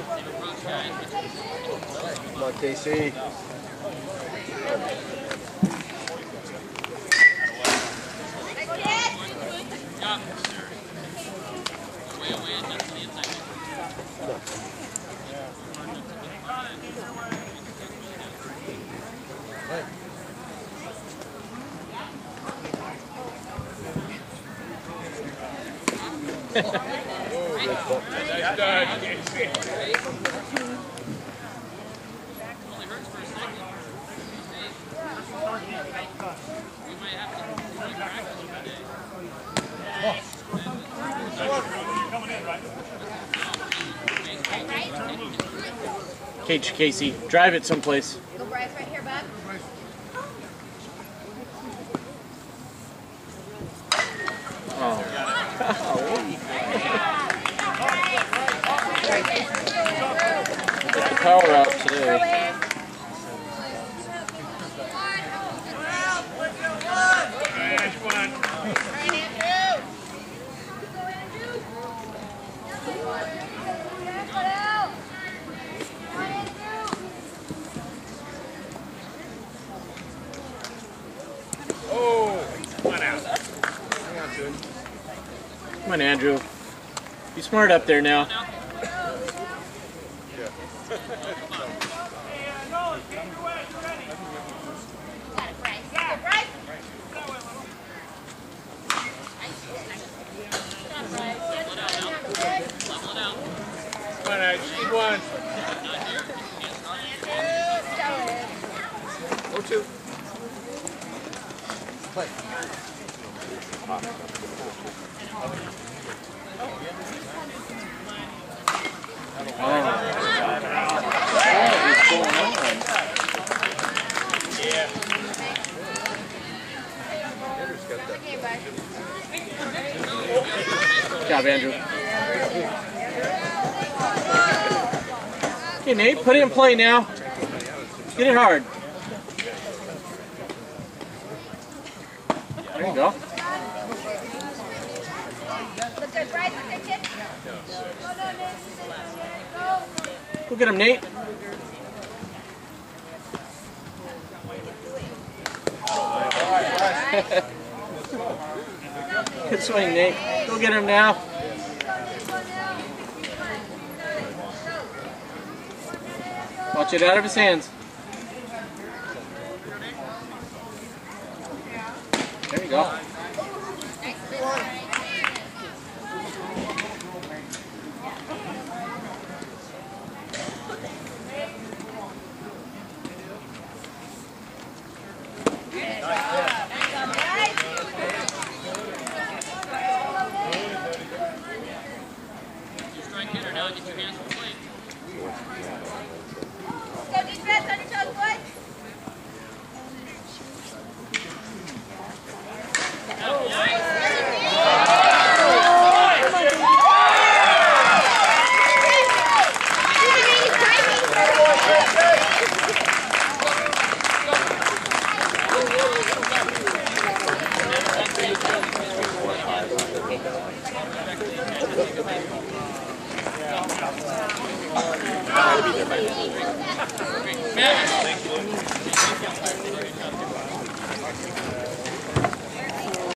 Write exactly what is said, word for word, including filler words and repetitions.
Come on, K C. Nice done, K C. Cage Casey, drive it someplace. Go Bryce right here, bud. Oh. Power out today. Nice one. Oh, one out. Hang on to it. Come on, Andrew. Be smart up there now. Yeah. One out. Speed one. Oh, two. Play. Yeah. Andrew's got that. Good job, Andrew. Okay, Nate, put it in play now. Get it hard. There you go. Look good, Bryce. Look good, kid. Go get him, Nate. Good swing, Nate. Go get him now. Watch it out of his hands. There you go. Go defense on your toes, boys. Yeah.